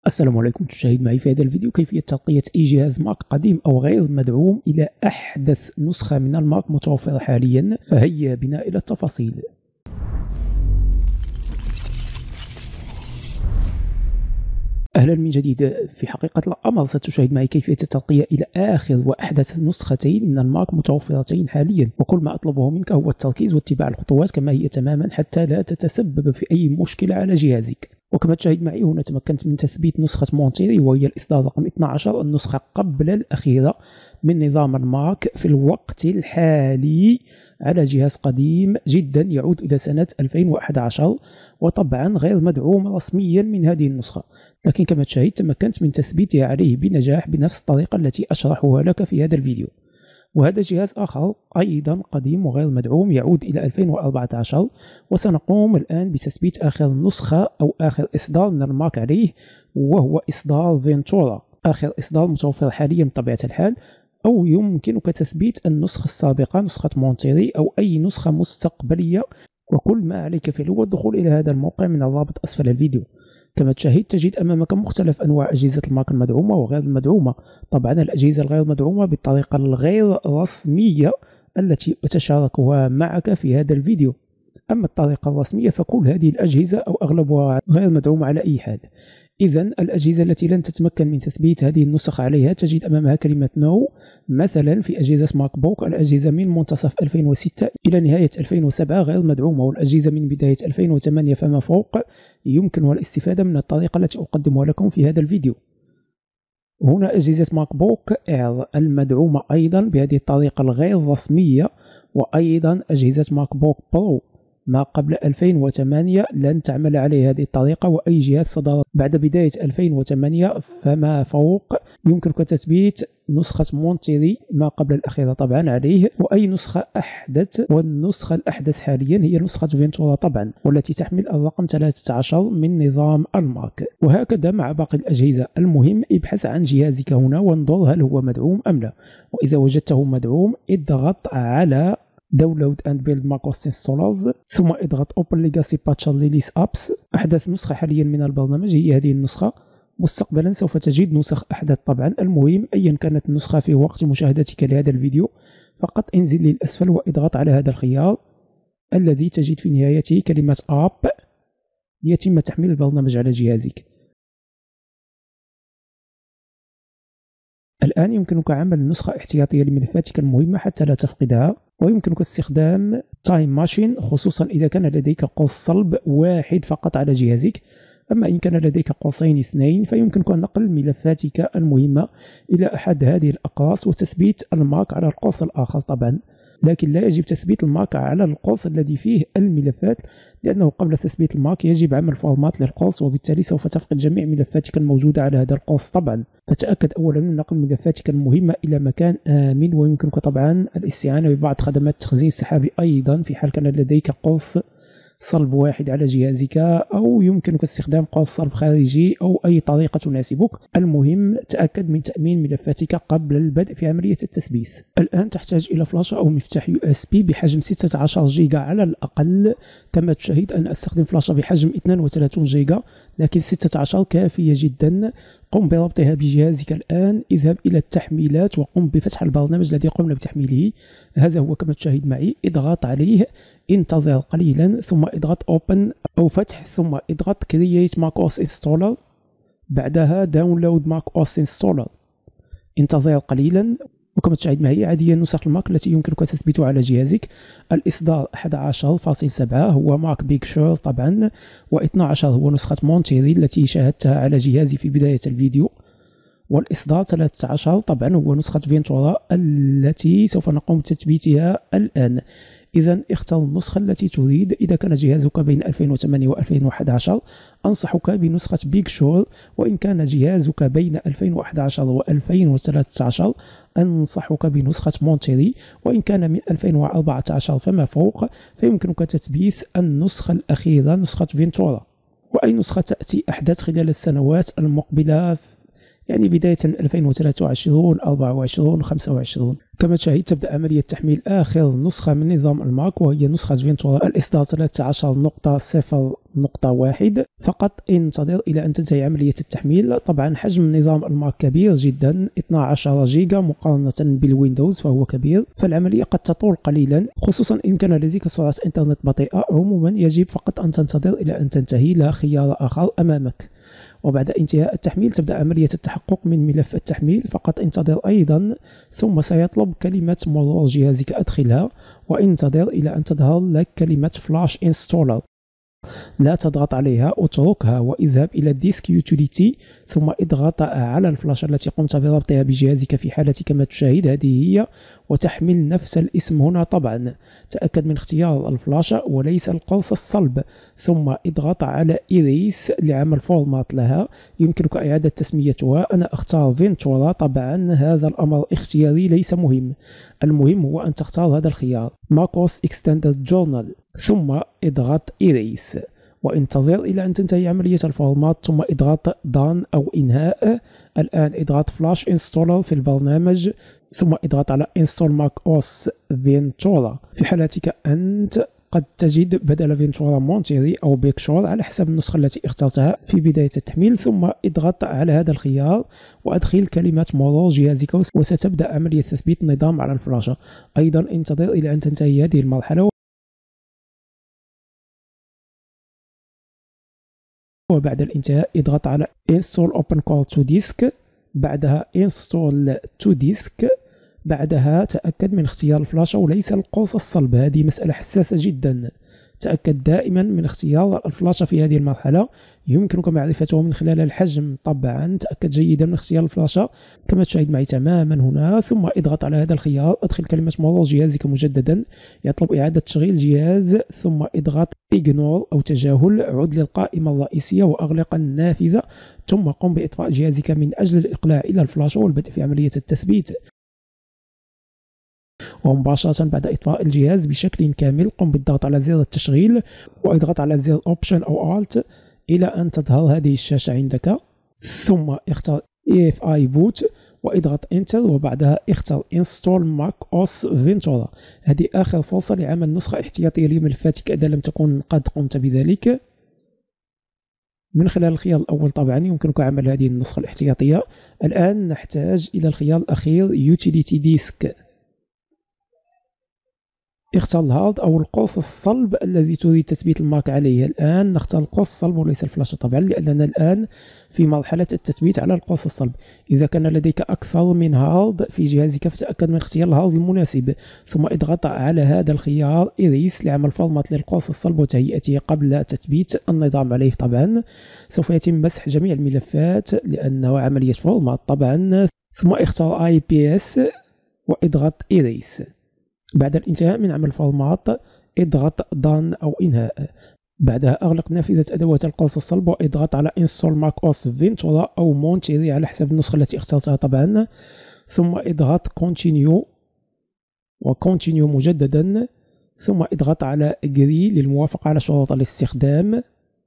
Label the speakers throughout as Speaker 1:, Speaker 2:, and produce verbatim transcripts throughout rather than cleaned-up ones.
Speaker 1: السلام عليكم. تشاهد معي في هذا الفيديو كيفية ترقية أي جهاز ماك قديم أو غير مدعوم إلى أحدث نسخة من الماك متوفرة حاليا، فهيا بنا إلى التفاصيل. أهلا من جديد. في حقيقة الأمر ستشاهد معي كيفية الترقية إلى آخر وأحدث نسختين من الماك متوفرتين حاليا، وكل ما أطلبه منك هو التركيز واتباع الخطوات كما هي تماما حتى لا تتسبب في أي مشكلة على جهازك. وكما تشاهد معي هنا تمكنت من تثبيت نسخة مونتيري، وهي الإصدار رقم اثني عشر، النسخة قبل الأخيرة من نظام الماك في الوقت الحالي على جهاز قديم جدا يعود إلى سنة ألفين وأحد عشر، وطبعا غير مدعوم رسميا من هذه النسخة، لكن كما تشاهد تمكنت من تثبيتها عليه بنجاح بنفس الطريقة التي أشرحها لك في هذا الفيديو. وهذا جهاز آخر أيضا قديم وغير مدعوم يعود إلى ألفين وأربعة عشر، وسنقوم الآن بتثبيت آخر نسخة أو آخر إصدار من الماك عليه، وهو إصدار فينتورا، آخر إصدار متوفر حاليا بطبيعة الحال. أو يمكنك تثبيت النسخة السابقة، نسخة مونتيري أو أي نسخة مستقبلية، وكل ما عليك فعله هو الدخول إلى هذا الموقع من الرابط أسفل الفيديو. كما تشاهد تجد أمامك مختلف أنواع أجهزة الماك المدعومة وغير المدعومة. طبعا الأجهزة الغير مدعومة بالطريقة الغير رسمية التي أتشاركها معك في هذا الفيديو، أما الطريقة الرسمية فكل هذه الأجهزة أو أغلبها غير مدعومة على أي حال. إذن الأجهزة التي لن تتمكن من تثبيت هذه النسخ عليها تجد أمامها كلمة نو، مثلا في أجهزة ماك بوك الأجهزة من منتصف ألفين وستة إلى نهاية ألفين وسبعة غير مدعومة، والأجهزة من بداية ألفين وثمانية فما فوق يمكنها الاستفادة من الطريقة التي أقدمها لكم في هذا الفيديو. هنا أجهزة ماك بوك إير المدعومة أيضا بهذه الطريقة الغير رسمية، وأيضا أجهزة ماك بوك برو ما قبل ألفين وثمانية لن تعمل عليه هذه الطريقة، وأي جهاز صدر بعد بداية ألفين وثمانية فما فوق يمكنك تثبيت نسخة مونتيري ما قبل الأخيرة طبعا عليه، وأي نسخة أحدث، والنسخة الأحدث حاليا هي نسخة فينتورا طبعا، والتي تحمل الرقم ثلاثة عشر من نظام الماك. وهكذا مع باقي الأجهزة. المهم ابحث عن جهازك هنا وانظر هل هو مدعوم أم لا، وإذا وجدته مدعوم اضغط على Download and Build macOS Installers، ثم اضغط Open Legacy Patch Release Apps. أحدث نسخة حاليا من البرنامج هي هذه النسخة، مستقبلا سوف تجد نسخ أحدث طبعا. المهم أيا كانت النسخة في وقت مشاهدتك لهذا الفيديو فقط انزل للأسفل واضغط على هذا الخيار الذي تجد في نهايته كلمة App ليتم تحميل البرنامج على جهازك. الآن يمكنك عمل نسخة احتياطية لملفاتك المهمة حتى لا تفقدها، ويمكنك استخدام تايم ماشين خصوصا إذا كان لديك قوس صلب واحد فقط على جهازك. أما إن كان لديك قوسين اثنين فيمكنك نقل ملفاتك المهمة إلى أحد هذه الأقراص وتثبيت الماك على القوس الآخر طبعا، لكن لا يجب تثبيت الماك على القوس الذي فيه الملفات، لأنه قبل تثبيت الماك يجب عمل فورمات للقوس، وبالتالي سوف تفقد جميع ملفاتك الموجودة على هذا القوس طبعا. فتأكد أولا من نقل ملفاتك المهمة إلى مكان آمن، ويمكنك طبعا الاستعانة ببعض خدمات التخزين السحابي أيضا في حال كان لديك قوس صلب واحد على جهازك، أو يمكنك استخدام قوس صلب خارجي أو أي طريقة تناسبك. المهم تأكد من تأمين ملفاتك قبل البدء في عملية التثبيت. الآن تحتاج إلى فلاشة أو مفتاح يو إس بي بحجم ستة عشر جيجا على الأقل. كما تشاهد أنا أستخدم فلاشة بحجم اثنين وثلاثين جيجا، لكن ستة عشر كافية جدا. قم بربطها بجهازك الآن، اذهب إلى التحميلات وقم بفتح البرنامج الذي قمنا بتحميله. هذا هو كما تشاهد معي، اضغط عليه، انتظر قليلا ثم اضغط Open أو فتح، ثم اضغط Create macOS Installer، بعدها Download macOS Installer. انتظر قليلا. وكما تشاهد معي هذه نسخ الماك التي يمكنك تثبيتها على جهازك. الإصدار أحد عشر فاصلة سبعة هو ماك بيج شور طبعا، واثني عشر هو نسخة مونتيري التي شاهدتها على جهازي في بداية الفيديو، والإصدار ثلاثة عشر طبعا هو نسخة فينتورا التي سوف نقوم بتثبيتها الآن. إذا اختر النسخة التي تريد. إذا كان جهازك بين ألفين وثمانية وألفين وأحد عشر أنصحك بنسخة بيج شور، وإن كان جهازك بين ألفين وأحد عشر وألفين وثلاثة عشر أنصحك بنسخة مونتيري، وإن كان من ألفين وأربعة عشر فما فوق فيمكنك تثبيت النسخة الأخيرة نسخة فينتورا. وأي نسخة تأتي أحدث خلال السنوات المقبلة يعني بداية من ألفين وثلاثة وعشرين أربعة وعشرين خمسة وعشرين. كما تشاهد تبدأ عملية تحميل آخر نسخة من نظام الماك، وهي نسخة فينتورا الإصدار ثلاثة عشر نقطة صفر نقطة واحد. فقط انتظر إلى أن تنتهي عملية التحميل. طبعا حجم نظام الماك كبير جدا، اثنا عشر جيجا مقارنة بالويندوز فهو كبير، فالعملية قد تطول قليلا، خصوصا إن كان لديك سرعة إنترنت بطيئة. عموما يجب فقط أن تنتظر إلى أن تنتهي، لا خيار آخر أمامك. وبعد انتهاء التحميل تبدأ عملية التحقق من ملف التحميل، فقط انتظر أيضا، ثم سيطلب كلمة مرور جهازك أدخلها، وانتظر إلى أن تظهر لك كلمة فلاش انستولر. لا تضغط عليها، اتركها واذهب إلى ديسك يوتيليتي، ثم اضغط على الفلاشة التي قمت بربطها بجهازك في حالتي كما تشاهد هذه هي، وتحمل نفس الاسم هنا. طبعا تأكد من اختيار الفلاشة وليس القرص الصلب، ثم اضغط على إيريس لعمل فورمات لها، يمكنك إعادة تسميتها. أنا أختار فينتورا، طبعا هذا الأمر اختياري ليس مهم، المهم هو أن تختار هذا الخيار ماكوس اكستندد جورنال، ثم اضغط إيريس وانتظر إلى أن تنتهي عملية الفورمات، ثم اضغط دان أو إنهاء. الآن اضغط فلاش انستولر في البرنامج، ثم اضغط على انستول ماك اوس فينتورا. في حالتك أنت قد تجد بدل فينتورا مونتيري أو بيكشور على حسب النسخة التي اخترتها في بداية التحميل، ثم اضغط على هذا الخيار وأدخل كلمة مرور جهازك، وستبدأ عملية تثبيت النظام على الفلاشة. أيضا انتظر إلى أن تنتهي هذه المرحلة، وبعد الانتهاء اضغط على Install Open Core to Disk، بعدها Install to Disk، بعدها تأكد من اختيار الفلاشة وليس القرص الصلب، هذه مسألة حساسة جدا. تأكد دائما من اختيار الفلاشة في هذه المرحلة، يمكنك معرفته من خلال الحجم. طبعا تأكد جيدا من اختيار الفلاشة كما تشاهد معي تماما هنا، ثم اضغط على هذا الخيار، ادخل كلمة مرور جهازك مجددا، يطلب إعادة تشغيل جهاز، ثم اضغط Ignore أو تجاهل، عد للقائمة الرئيسية وأغلق النافذة، ثم قم بإطفاء جهازك من أجل الإقلاع إلى الفلاشة والبدء في عملية التثبيت. ومباشرة بعد إطفاء الجهاز بشكل كامل قم بالضغط على زر التشغيل، واضغط على زر Option أو Alt إلى أن تظهر هذه الشاشة عندك، ثم اختر إي إف آي Boot واضغط Enter، وبعدها اختر Install Mac O S Ventura. هذه آخر فرصة لعمل نسخة احتياطية لملفاتك إذا لم تكن قد قمت بذلك. من خلال الخيار الأول طبعا يمكنك عمل هذه النسخة الاحتياطية. الآن نحتاج إلى الخيار الأخير Utility Disk. اختر الهارد أو القرص الصلب الذي تريد تثبيت الماك عليه. الآن نختار القرص الصلب وليس الفلاشة طبعا، لأننا الآن في مرحلة التثبيت على القرص الصلب. إذا كان لديك أكثر من هارد في جهازك فتأكد من اختيار الهارد المناسب، ثم اضغط على هذا الخيار إيريس لعمل فورمات للقرص الصلب وتهيئته قبل تثبيت النظام عليه. طبعا سوف يتم مسح جميع الملفات لأنه عملية فورمات طبعا، ثم اختار آي بي إس واضغط إيريس. بعد الانتهاء من عمل فورمات اضغط دان أو إنهاء، بعدها أغلق نافذة أدوات القرص الصلب واضغط على Install Mac O S Ventura أو مونتيري على حسب النسخة التي اخترتها طبعا، ثم اضغط Continue و Continue مجددا، ثم اضغط على Agree للموافقة على شروط الاستخدام،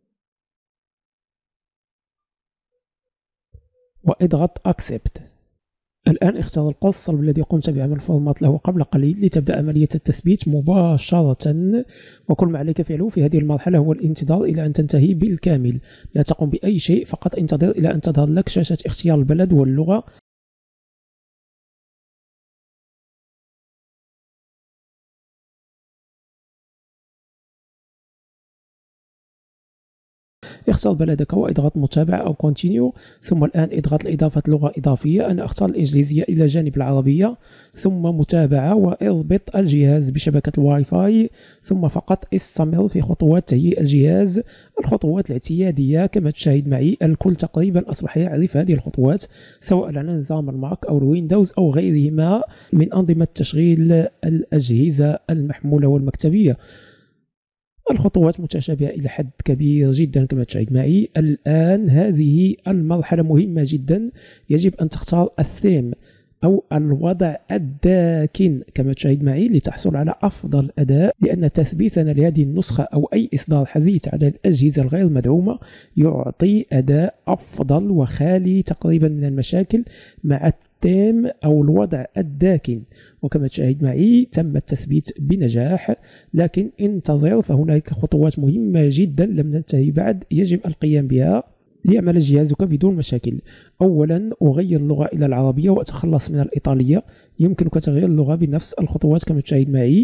Speaker 1: واضغط Accept. الآن اختار القرص الصلب الذي قمت بعمل فورمات له قبل قليل لتبدأ عملية التثبيت مباشرة، وكل ما عليك فعله في هذه المرحلة هو الانتظار إلى أن تنتهي بالكامل. لا تقوم بأي شيء، فقط انتظر إلى أن تظهر لك شاشة اختيار البلد واللغة. اختر بلدك واضغط متابعة أو كونتينيو، ثم الآن اضغط لإضافة لغة إضافية. أنا أختار الإنجليزية إلى جانب العربية، ثم متابعة، واربط الجهاز بشبكة الواي فاي، ثم فقط استمر في خطوات تهيئة الجهاز. الخطوات الاعتيادية كما تشاهد معي، الكل تقريبا أصبح يعرف هذه الخطوات سواء على نظام الماك أو الويندوز أو غيرهما من أنظمة تشغيل الأجهزة المحمولة والمكتبية. الخطوات متشابهة إلى حد كبير جدا كما تشاهد معي. الآن هذه المرحلة مهمة جدا، يجب أن تختار الثيم. أو الوضع الداكن كما تشاهد معي لتحصل على أفضل أداء، لأن تثبيتنا لهذه النسخة أو أي إصدار حديث على الأجهزة الغير مدعومة يعطي أداء أفضل وخالي تقريبا من المشاكل مع التام أو الوضع الداكن. وكما تشاهد معي تم التثبيت بنجاح، لكن انتظر فهناك خطوات مهمة جدا لم ننتهي بعد يجب القيام بها ليعمل جهازك بدون مشاكل. أولا أغير اللغة إلى العربية وأتخلص من الإيطالية. يمكنك تغيير اللغة بنفس الخطوات كما تشاهد معي.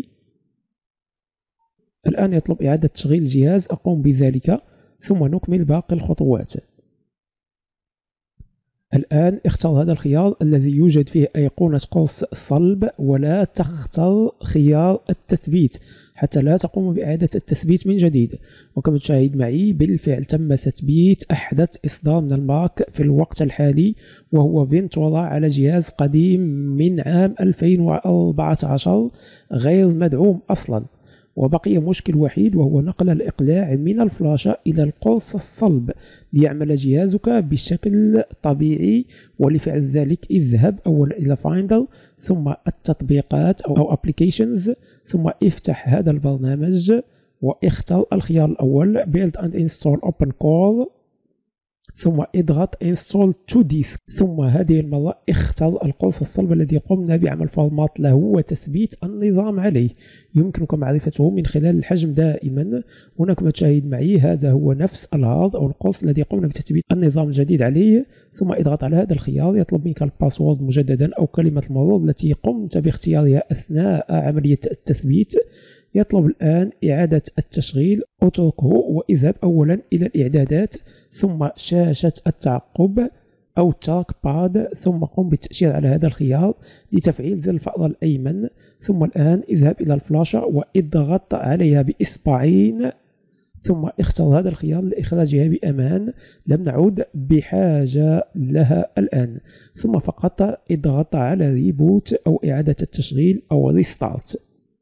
Speaker 1: الآن يطلب إعادة تشغيل الجهاز، أقوم بذلك ثم نكمل باقي الخطوات. الآن اختر هذا الخيار الذي يوجد فيه أيقونة قرص صلب، ولا تختر خيار التثبيت حتى لا تقوم بإعادة التثبيت من جديد. وكما تشاهد معي بالفعل تم تثبيت أحدث إصدار من الماك في الوقت الحالي، وهو فينتورا على جهاز قديم من عام ألفين وأربعة عشر غير مدعوم أصلا. وبقي مشكل وحيد وهو نقل الإقلاع من الفلاشة إلى القرص الصلب ليعمل جهازك بشكل طبيعي. ولفعل ذلك اذهب أولا إلى فايندر ثم التطبيقات أو applications، ثم افتح هذا البرنامج واختر الخيار الأول Build and Install Open Core، ثم اضغط Install to Disk، ثم هذه المرة اختر القرص الصلب الذي قمنا بعمل فورمات له وتثبيت النظام عليه. يمكنك معرفته من خلال الحجم دائما. هنا كما تشاهد معي هذا هو نفس الهارد أو القرص الذي قمنا بتثبيت النظام الجديد عليه. ثم اضغط على هذا الخيار، يطلب منك الباسورد مجددا أو كلمة المرور التي قمت باختيارها أثناء عملية التثبيت. يطلب الآن إعادة التشغيل، اتركه واذهب أولا إلى الإعدادات ثم شاشة التعقب أو تراك باد، ثم قم بالتأشير على هذا الخيار لتفعيل زر الفأرة الأيمن. ثم الآن اذهب إلى الفلاشة واضغط عليها بإصبعين، ثم اختر هذا الخيار لإخراجها بأمان. لم نعود بحاجة لها الآن. ثم فقط اضغط على ريبوت أو إعادة التشغيل أو ريستارت.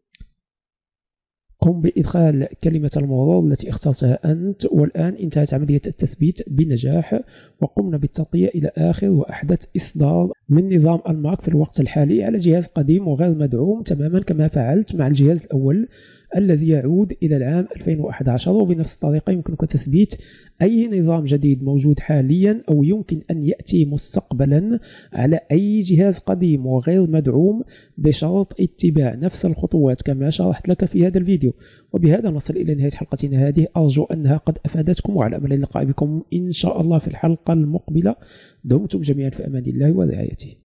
Speaker 1: قم بإدخال كلمة المرور التي اخترتها أنت. والآن انتهت عملية التثبيت بنجاح، وقمنا بالترقية إلى آخر وأحدث إصدار من نظام الماك في الوقت الحالي على جهاز قديم وغير مدعوم تماما كما فعلت مع الجهاز الأول الذي يعود إلى العام ألفين وأحد عشر. وبنفس الطريقة يمكنك تثبيت أي نظام جديد موجود حاليا أو يمكن أن يأتي مستقبلا على أي جهاز قديم وغير مدعوم بشرط اتباع نفس الخطوات كما شرحت لك في هذا الفيديو. وبهذا نصل إلى نهاية حلقتنا هذه، أرجو أنها قد أفادتكم، وعلى أمل اللقاء بكم إن شاء الله في الحلقة المقبلة. دمتم جميعا في أمان الله ورعايته.